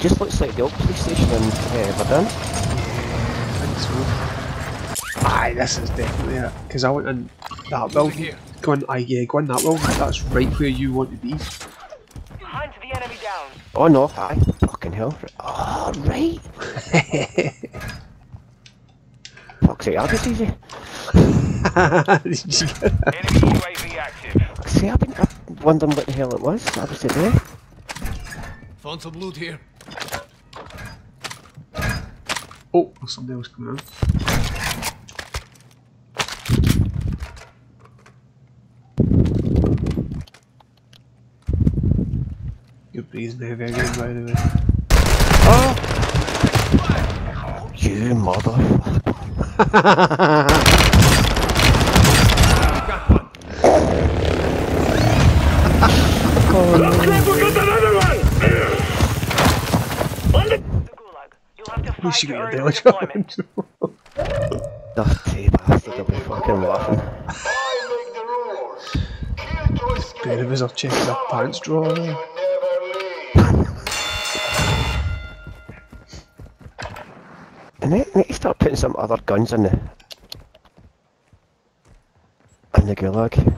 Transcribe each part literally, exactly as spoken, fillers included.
just looks like the old police station in uh, Verdun. Yeah, I think so. Aye, this is definitely it. Because I went in that building. Go in, aye, yeah, go in that building. That's right where you want to be. Hunt the enemy down. Oh no, aye, fucking hell. Oh, right. Fuck's sake, that was easy. Enemy U A V active. See, I've been I'm wondering what the hell it was. I was there. Found some loot here. Oh, there's somebody else coming in. You're breathing heavy again, by the way. Oh! You motherfucker. Got one. Oh, no. The Gulag. You'll have to We fight should to get a earn daily redeployment. Dirty bastard, I'll be fucking laughing. Pair of us are checking our pants drawer there. And they need to start putting some other guns in the in the Gulag.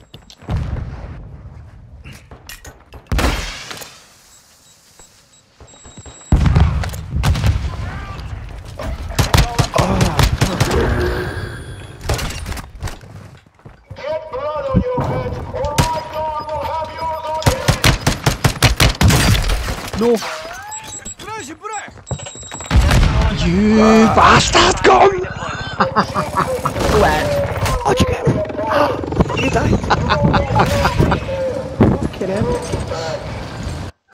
No! You bastard! Come! Where'd you go? You died.